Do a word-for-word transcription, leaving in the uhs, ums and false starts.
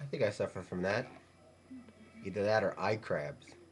I think I suffer from that. Either that or eye crabs.